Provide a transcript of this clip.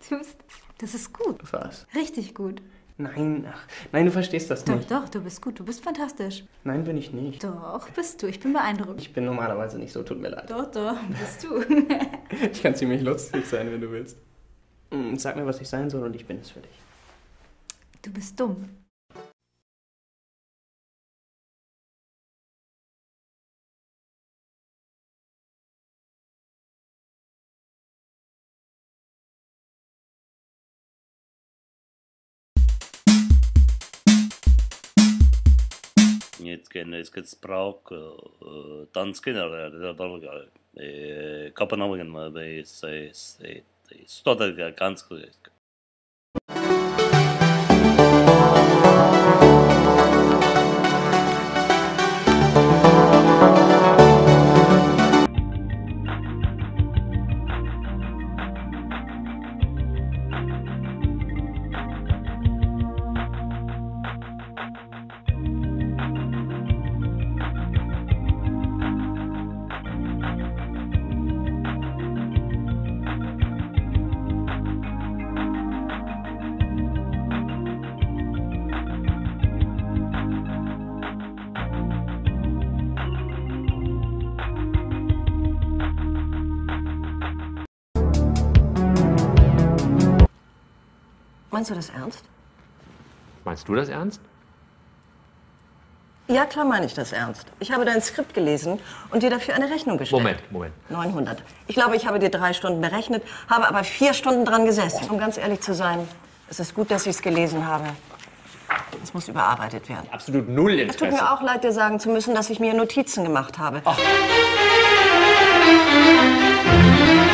Das ist gut. Was? Richtig gut. Nein, ach, nein, du verstehst das nicht. Doch, du bist gut. Du bist fantastisch. Nein, bin ich nicht. Doch, bist du. Ich bin beeindruckt. Ich bin normalerweise nicht so, tut mir leid. Doch, bist du. Ich kann ziemlich lustig sein, wenn du willst. Sag mir, was ich sein soll und ich bin es für dich. Du bist dumm. Het spraak, danskinner, kappenamingen, maar bij stotter ganz goed. Meinst du das ernst? Meinst du das ernst? Ja, klar meine ich das ernst. Ich habe dein Skript gelesen und dir dafür eine Rechnung gestellt. Moment. 900. Ich glaube, ich habe dir 3 Stunden berechnet, habe aber 4 Stunden dran gesessen. Um ganz ehrlich zu sein, es ist gut, dass ich es gelesen habe. Es muss überarbeitet werden. Absolut null Es Interesse. tut mir auch leid, dir sagen zu müssen, dass ich mir Notizen gemacht habe. Ach.